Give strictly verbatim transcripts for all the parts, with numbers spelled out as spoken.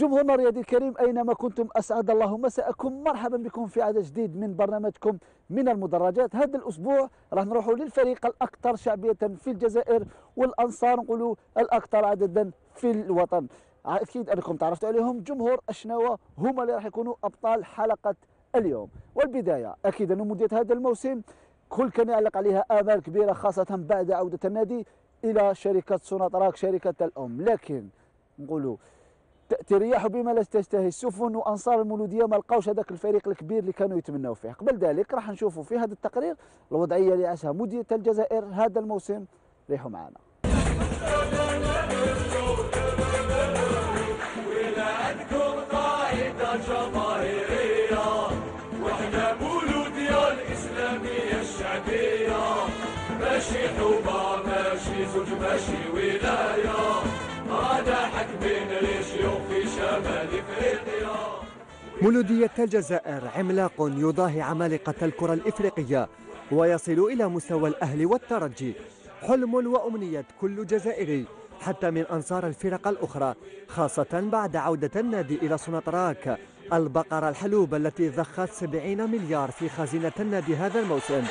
جمهورنا الرياضي الكريم أينما كنتم أسعد الله مساءكم، مرحبا بكم في عدد جديد من برنامجكم من المدرجات. هذا الأسبوع راح نروحوا للفريق الأكثر شعبية في الجزائر والأنصار نقولوا الأكثر عددا في الوطن. أكيد أنكم تعرفتوا عليهم، جمهور الشناوة هما اللي راح يكونوا أبطال حلقة اليوم. والبداية أكيد أن مدير هذا الموسم كل كان يعلق عليها آمال كبيرة، خاصة بعد عودة النادي إلى شركة سوناطراك شركة الأم، لكن نقولوا تأتي الرياح بما لا تشتهي السفن، وأنصار المولودية ما لقاوش هذاك الفريق الكبير اللي كانوا يتمنوا فيه. قبل ذلك راح نشوفوا في هذا التقرير الوضعية اللي عاشها مديرية الجزائر هذا الموسم. ريحوا معنا. واحنا مولودية الإسلامية الشعبية، ماشي حومة ماشي زوج ماشي ولاية، هذا حق بين ريجيون في شمال افريقيا. مولودية الجزائر عملاق يضاهي عمالقة الكرة الإفريقية ويصل إلى مستوى الأهلي والترجي، حلم وأمنية كل جزائري حتى من أنصار الفرق الأخرى، خاصة بعد عودة النادي إلى سوناطراك البقرة الحلوب التي ضخت سبعين مليار في خزينة النادي هذا الموسم.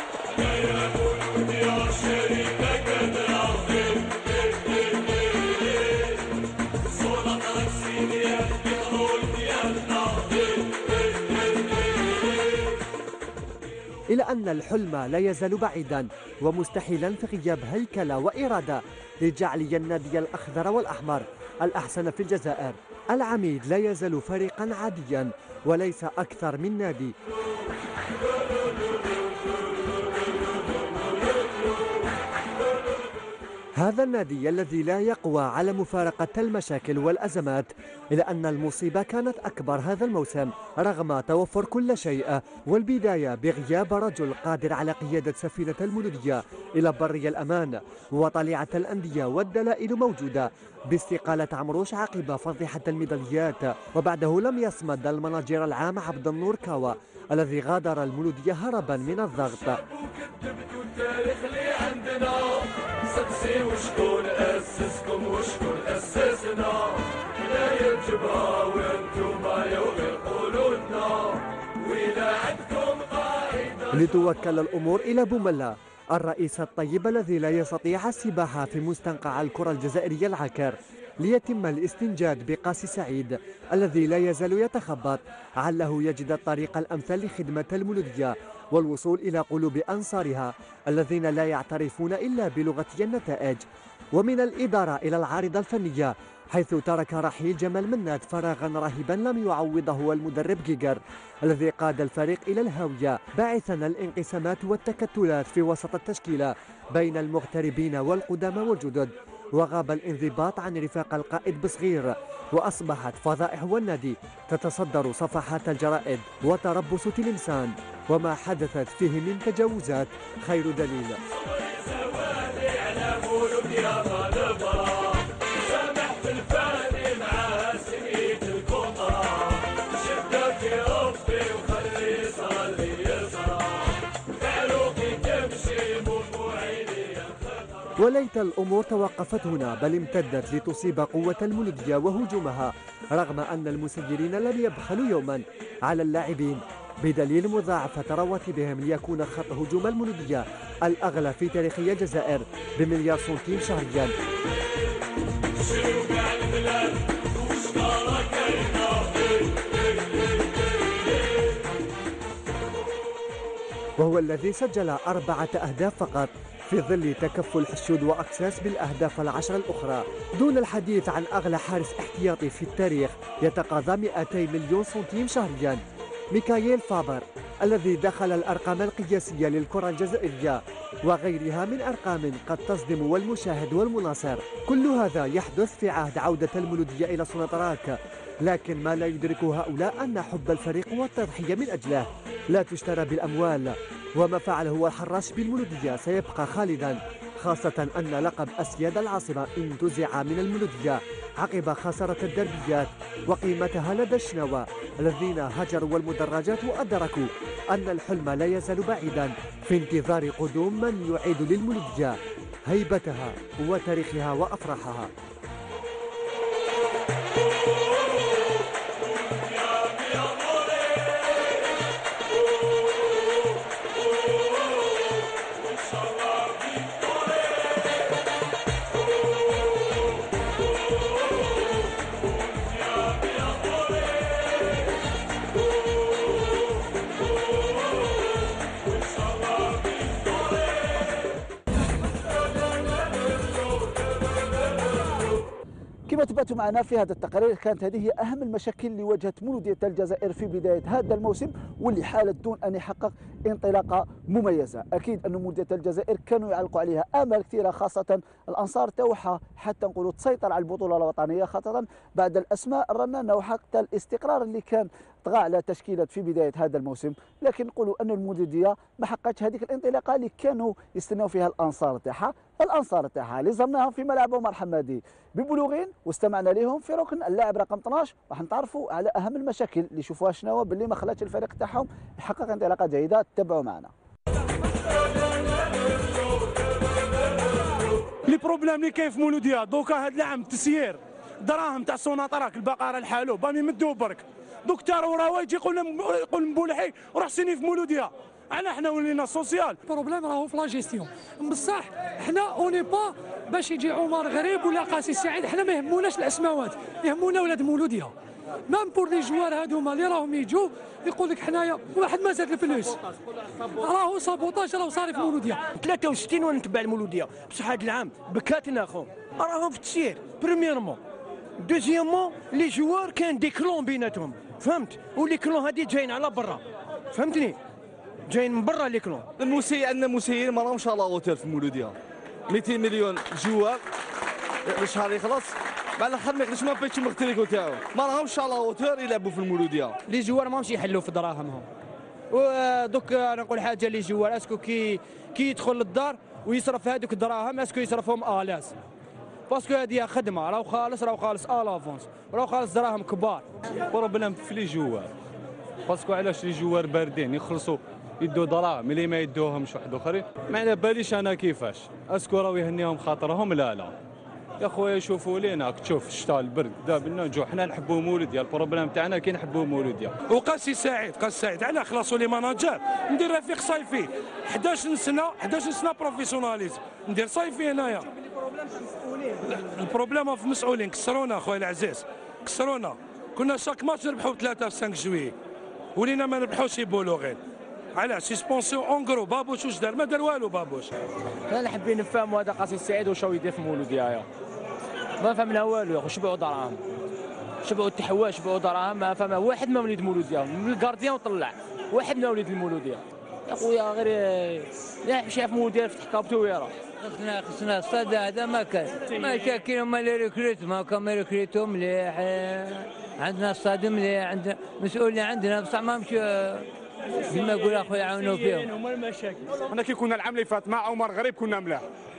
إلى أن الحلم لا يزال بعيدا ومستحيلا في غياب هيكلة وإرادة لجعل النادي الأخضر والأحمر الأحسن في الجزائر. العميد لا يزال فريقا عاديا وليس أكثر من نادي. هذا النادي الذي لا يقوى على مفارقة المشاكل والأزمات، إلا أن المصيبة كانت أكبر هذا الموسم رغم توفر كل شيء، والبداية بغياب رجل قادر على قيادة سفينة المولودية إلى بري الأمان وطليعة الأندية، والدلائل موجودة باستقالة عمروش عقب فضيحة الميداليات، وبعده لم يصمد المناجر العام عبد النور كاوا الذي غادر المولودية هربا من الضغط. سقسي وشكون أسسكم وشكون أسسنا، لا يجبها وانتم يوغي قولولنا، وإذا عندكم قائد. لتوكل الأمور إلى بوملا الرئيس الطيب الذي لا يستطيع السباحة في مستنقع الكرة الجزائرية العكر، ليتم الاستنجاد بقاسي سعيد الذي لا يزال يتخبط عله يجد الطريق الأمثل لخدمة المولودية والوصول إلى قلوب أنصارها الذين لا يعترفون إلا بلغة النتائج. ومن الإدارة إلى العارضة الفنية، حيث ترك رحيل جمال منات فراغا رهيبا لم يعوضه المدرب جيجر الذي قاد الفريق إلى الهاوية، باعثا الانقسامات والتكتلات في وسط التشكيلة بين المغتربين والقدامى والجدد، وغاب الانضباط عن رفاق القائد بصغير، وأصبحت فضائح والنادي تتصدر صفحات الجرائد وتربص تلمسان، وما حدثت فيه من تجاوزات خير دليل. وليت الأمور توقفت هنا، بل امتدت لتصيب قوة المولودية وهجومها، رغم أن المسيرين لم يبخلوا يوما على اللاعبين بدليل مضاعفة رواتبهم ليكون خط هجوم المولودية الأغلى في تاريخ الجزائر بمليار سنتيم شهريا. وهو الذي سجل أربعة أهداف فقط في ظل تكفل حشود وأكساس بالأهداف العشر الأخرى، دون الحديث عن أغلى حارس احتياطي في التاريخ يتقاضى مئتي مليون سنتيم شهريا، ميكايل فابر الذي دخل الأرقام القياسية للكرة الجزائرية وغيرها من أرقام قد تصدم والمشاهد والمناصر. كل هذا يحدث في عهد عودة المولودية إلى سوناطراك، لكن ما لا يدركه هؤلاء أن حب الفريق والتضحية من أجله لا تشترى بالأموال، وما فعله الحراش بالمولودية سيبقى خالدا، خاصة أن لقب أسياد العاصمة انتزع من المولودية عقب خسارة الدربيات وقيمتها لدى الشناوة الذين هجروا المدرجات وأدركوا أن الحلم لا يزال بعيدا في انتظار قدوم من يعيد للمولودية هيبتها وتاريخها وأفراحها. كما تبعتوا معنا في هذا التقرير، كانت هذه هي أهم المشاكل اللي واجهت مولودية الجزائر في بداية هذا الموسم، واللي حالت دون أن يحقق انطلاقة مميزة. أكيد أن مولودية الجزائر كانوا يعلقوا عليها آمال كثيرة، خاصة الأنصار تاعها حتى نقولوا تسيطر على البطولة الوطنية، خاصة بعد الأسماء الرنانة وحتى الاستقرار اللي كان طغى على تشكيلة في بداية هذا الموسم. لكن نقولوا أن المولودية ما حققتش هذيك الانطلاقة اللي كانوا يستناو فيها الأنصار تاعها. الأنصار تاعها اللي زرناهم في ملعب عمر حمادي ببلوغين واستمعنا لهم في ركن اللاعب رقم اثناش، راح نتعرفوا على أهم المشاكل اللي شوفوها شنو باللي ما خلاتش الفريق تاعهم يحقق انطلاقة جيدة. تبعوا معنا. لي بروبليم اللي كاين في مولودية دوكا هذا العام التسيير دراهم تاع السوناطراك البقره الحالو بام يمدوه برك، دوك تا راه يجي يقول لنا يقول مبولحي روح سيني في مولودية. انا حنا ولينا سوسيال. البروبليم راهو في لا جيستيون بصح. حنا اوني با باش يجي عمر غريب ولا قاسي سعيد، حنا ما يهموناش الاسماوات، يهمونا ولاد مولودية. مام بور لي جوار هذوما اللي راهم يجوا يقول لك حنايا واحد ما زاد الفلوس، راهو سابوطاج راهو صار في مولودية. ثلاثة وستين وانا نتبع المولودية بصح هذا العام بكاتنا اخو راهم في التسيير. بريميرمون، دوزيامون لي جوار كان دي كلون بيناتهم، فهمت؟ ولي كلون هادي جايين على برا، فهمتني؟ جايين من برا لي كلون. المسيء عندنا مسيئين ما راهمش على اوتيل في مولودية. مئتين مليون جوار الشهر يخلص بعد الاخر ما يقدرش ما بيتش المختريكو تاعو، ما راهمش على اوتيل يلعبوا في المولودية. لي جوار ماهمش يحلوا في دراهمهم. ودوك انا نقول حاجه، لي جوار اسكو كي كي يدخل للدار ويصرف هذوك الدراهم اسكو يصرفهم الاس، باسكو هذه خدمه راهو خالص راهو خالص الافونس راهو خالص دراهم كبار. بروبليم في لي جوار، باسكو علاش لي جوار باردين يخلصوا يدوا دراهم اللي ما يدوهمش واحد اخرين. ما على باليش انا كيفاش اسكو راهو يهنيهم خاطرهم. لا لا يا خويا شوفوا لينا، تشوف الشتاء البرد دابا نجوا حنا نحبوا مولودية. البروبليم تاعنا كي نحبوا مولودية. وقاسي سعيد قاسي سعيد علاه خلاصوا لي ماناجر ندير رفيق صيفي احد عشر سنه احد عشر سنه بروفيسيوناليزم ندير صيفي هنايا. البروبليم في المسؤولين كسرونا خويا العزيز، كسرونا. كنا شاك ماتش نربحوا ثلاثة في خمسة جويي ولينا ما نربحوش بولوغين. علاش سيسبونسيون اون غرو؟ بابوش واش دار؟ ما دار والو بابوش. انا حابين نفهموا هذا قاسي سعيد واش هو يدير في مولودية. ما فهمنا والو يا اخو. شبعوا دراهم، شبعوا التحواه، شبعوا دراهم. ما فهم واحد ما وليد مولودية من الكارديان وطلع واحد ما وليد المولودية يا خويا. غير يمشي في مولودية يفتح كابتو ويروح. خصنا خصنا الصاد هذا ما كان ما كاين هما لي ريكروت ما كان ريكروتو مليح. عندنا الصاد مليح، عندنا مسؤولين عندنا بصح ما مش كما نقول اخويا عاونوا فيهم. هما المشاكل. انا كي كنا العام اللي فات مع عمر غريب كنا ملاح،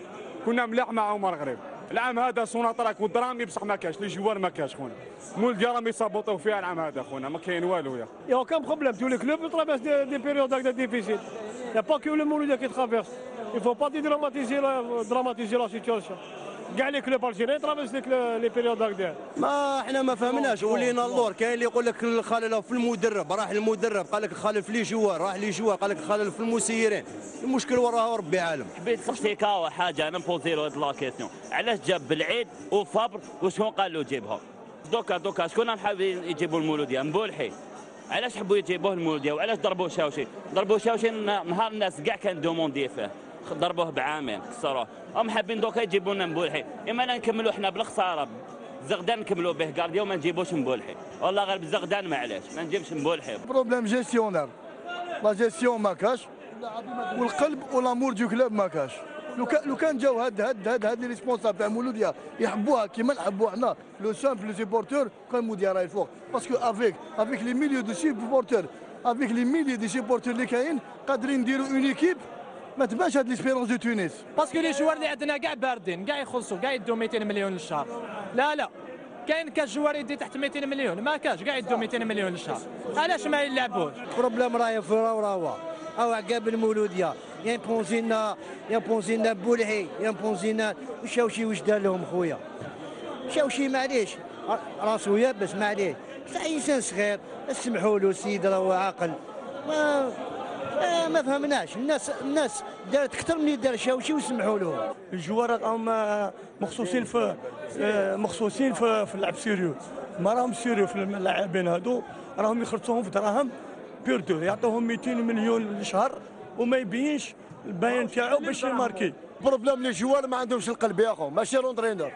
كنا ملاح مع عمر غريب. العام هذا سوناطراك والدرامي بصح ما كاش، لي جوار ما كاش خونا. مولودية راهم يصابطوا فيها العام هذا خونا، ما كاين والو. يا يا اوكان بروبليم تو لي كلوب ترافيرس دي بيريود هكذا ديفيسيل. يا با كو لو مولودية كي ترافيرس. Il faut pas dédramatiser la dramatiser la situation. كاع لي كلوب الجيريين ترافيرس لي بيريود هكذا. ما احنا ما فهمناش ولينا اللور. كاين اللي يقول لك الخلل في المدرب، راح المدرب قال لك الخلل في لي جوار، راح لي جوار قال لك الخلل في المسيرين. المشكل وراها ربي عالم. حبيت نسقسيك حاجه انا نبوزيرو هاد لا كيسيون، علاش جاب بالعيد وفابر وشكون قال له جيبهم؟ دوكا دوكا شكون حابين يجيبوا المولودية؟ مبولحي. علاش حبوا يجيبوه المولودية وعلاش ضربوا شاوشي؟ ضربوا شاوشي نهار الناس كاع كان دوموندي فيه، ضربوه بعامين كسروه. هم حابين دوكا يجيبوا لنا مبولحي، اما لا نكملوا احنا بالخساره زغدان نكملوا به كارديا وما نجيبوش مبولحي. والله غير بزغدان معليش ما نجيبش مبولحي. بروبليم جيستيونير، لا جيستيون ما كاش والقلب والامور دو كلوب ما كاش. لو كان لو كان جاو هاد هاد هاد هاد لي ريسبونسابل تاع مولودية يحبوها كيما نحبوا حنا لو سامبل سيبورتور، كان مولودية راهي الفوق. باسكو افيك افيك لي ميليو دو سيبورتور افيك لي ميليو دي سيبورتور اللي كاين قادرين نديروا اون ايكيب ما تبانش هاد ليسبيرونس دو تونس. باسكو لي جوار اللي عندنا كاع باردين، كاع يخلصوا كاع يدوا مئتين مليون للشهر. لا لا كاين كاش جوار يدي تحت مئتين مليون، ما كاش كاع يدوا مئتين مليون للشهر. علاش ما يلعبوش؟ بروبليم راهي في راهو او عقاب المولودية ينبونزينا ينبونزينا بولحي ينبونزينا وشاوشي واش دار لهم خويا. شاوشي معليش راسو يابس معليش بصح انسان صغير اسمحوا له السيد راهو عاقل. ما آه ما فهمناش. الناس الناس دارت اكثر من اللي دار شاوشي وسمحوا له. الجوار راهم مخصوصين في مخصوصين في, في اللعب سيريو، ما راهم سيريو في اللاعبين هادو، راهم يخلصوهم في دراهم بيردو، يعطوهم مئتين مليون للشهر وما يبينش البيان تاعو باش يماركي. بروبليم لي جوار ما عندهمش القلب يا اخو، ماشي رونترينور.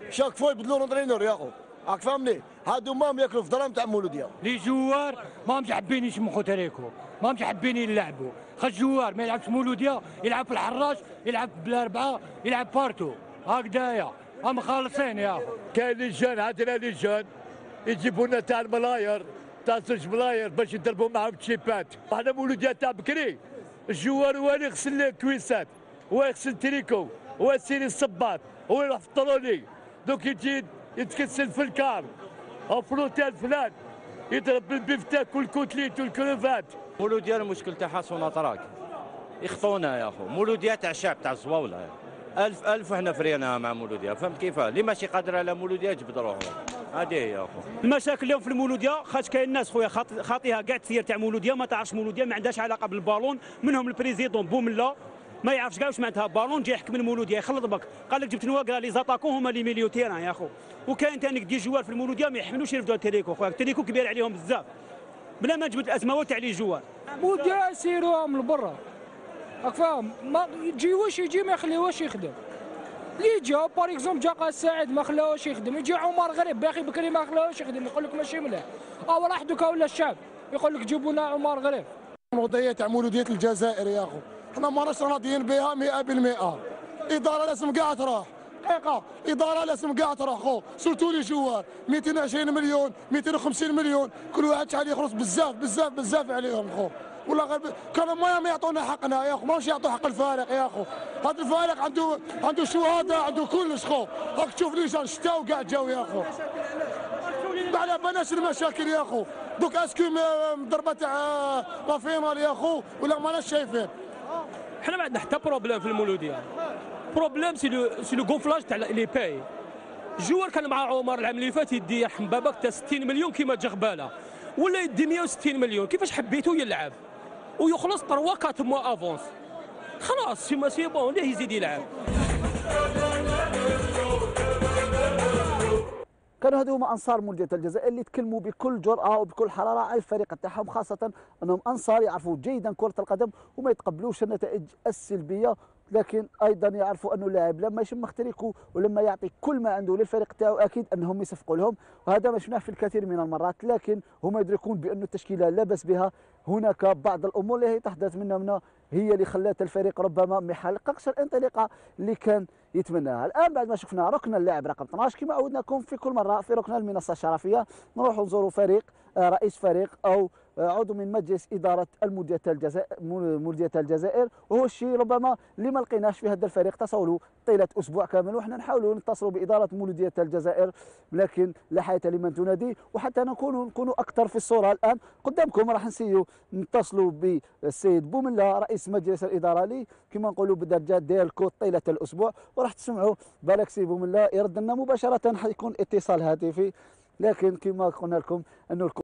شاك فوا يبدلوا لونترينور يا اخو، راك فاهمني؟ هادو ماهم ياكلوا في دراهم تاع مولوديه. لي جوار ماهمش حابين يسمحوا تاريكو، ماهمش حابين يلعبوا، خا الجوار ما يلعبش مولوديه، يلعب في الحراج، يلعب بالاربعه، يلعب بارتو، هكذايا، هم خالصين يا اخو. كاين لي جون، عندنا لي جون يجيبوا لنا تاع الملاير، تاع زوج ملاير باش يضربوا معاهم تشيبات، حنا مولوديه تاع بكري، الجوار هو اللي يغسل الكويسات، هو يغسل التريكو، هو يسير الصباط، هو يروح في الطروني، دوك يجي يتكسل في الكار او في لوتيل فلان يضرب بالبيفتاك والكوتليت والكروفات. مولوديه المشكل تاعها سوناطراك يخطونا يا اخو، مولوديه تاع الشعب تاع الزواوله، ألف ألف وحنا فرينا مع مولوديه، فهمت كيفاه؟ اللي ماشي قادر على مولوديه جبد روحه، هذه هي يا اخو. المشاكل اليوم في المولوديه خاطر كاين ناس خويا خاطيها كاع التسيير تاع مولوديه ما تعرفش مولوديه، ما عندهاش علاقه بالبالون، منهم البريزيدون بوملا ما يعرفش كاع واش معناتها بالون، جاي يحكم المولوديه يخلط بك، قال لك جبت نواقره لي زاتاكو هما لي ميليو تيران يا اخو، وكاين ثاني دي جوار في المولوديه ما يحملوش يرفدوا التريكو خويا، التريكو كبير عليهم بزاف بلا ما جبت الازمه تاع لي جوار. مولوديه يسيروها من برا، راك فاهم؟ ما يجي واش يجي ما يخليوهش يخدم. اللي جا بار اكزومبل جا قاس سعيد ما خلاوش يخدم، يجي عمر غريب باقي بكري ما خلاوش يخدم، يقول لك ماشي مليح، اه راح دوكا ولا الشعب يقول لك جيبوا لنا عمر غريب. الوضعيه تاع مولوديه الجزائر يا اخو احنا ما راش راضيين بها مئة بالمئة، اداره لازم كاع تروح، حقيقه اداره لازم كاع تروح خو، سورتو لي جوار مئتين وعشرين مليون مئتين وخمسين مليون كل واحد شحال يخلص بزاف بزاف بزاف عليهم خو، ولا غير كانوا ما يعطونا حقنا يا اخو، ماهوش يعطوا حق الفارق يا اخو، هذا الفارق عنده عنده شهداء عنده كلش خو، راك تشوف لي جان شتاو كاع جاو يا اخو، ما على بالناش المشاكل يا اخو، دوك اسكو ضربه تاع لا فينال يا اخو ولا ماناش شايفين. حنا ما عندنا حتى بروبليم في المولوديه، بروبليم سي لو سي لو غونفلاج تاع لي باي. الجوار كان مع عمر العام اللي فات يدي يرحم باباك تاع ستين مليون كيما جغباله، ولا يدي مئة وستين مليون، كيفاش حبيتو يلعب ويخلص ثلاثة أربعة موا افونس، خلاص سي ما سي بون ليه يزيد يلعب. كانوا هذو هما انصار مولوديه الجزائر اللي تكلموا بكل جرأه وبكل حراره على الفريق تاعهم، خاصه انهم انصار يعرفوا جيدا كره القدم وما يتقبلوش النتائج السلبيه، لكن ايضا يعرفوا انه اللاعب لما يشم تريكو ولما يعطي كل ما عنده للفريق تاعو اكيد انهم يصفقوا لهم، وهذا ما شفناه في الكثير من المرات، لكن هم يدركون بأن التشكيله لا باس بها، هناك بعض الامور اللي هي تحدث منها هي اللي خلات الفريق ربما ما يحققش الانطلاقه اللي كان يتمناها. الان بعد ما شفنا ركن اللاعب رقم اثنا عشر كما عودناكم في كل مره في ركن المنصه الشرفيه نروحوا نزوروا فريق رئيس فريق او عضو من مجلس اداره المولوديه الجزائر مولوديه الجزائر، وهو الشيء ربما اللي ما لقيناش في هذا الفريق، تصولوا طيله اسبوع كامل وحنا نحاولوا نتصلوا باداره مولوديه الجزائر لكن لا حياه لمن تنادي، وحتى نكونوا نكونوا اكثر في الصوره الان قدامكم راح نسيو نتصلوا بالسيد بوملا رئيس مجلس الاداره لي كما نقولوا بالدرجات ديالكم طيله الاسبوع، وراح تسمعوا بالك سي بوملا يرد لنا مباشره، حيكون اتصال هاتفي، لكن كما قلنا لكم انه